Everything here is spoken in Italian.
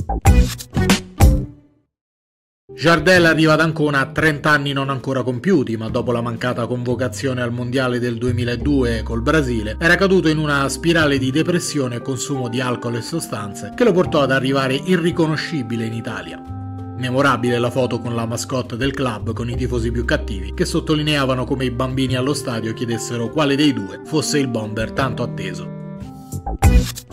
Jardel arriva ad Ancona a 30 anni non ancora compiuti, ma dopo la mancata convocazione al mondiale del 2002 col Brasile, era caduto in una spirale di depressione e consumo di alcol e sostanze che lo portò ad arrivare irriconoscibile in Italia. Memorabile la foto con la mascotte del club con i tifosi più cattivi, che sottolineavano come i bambini allo stadio chiedessero quale dei due fosse il bomber tanto atteso.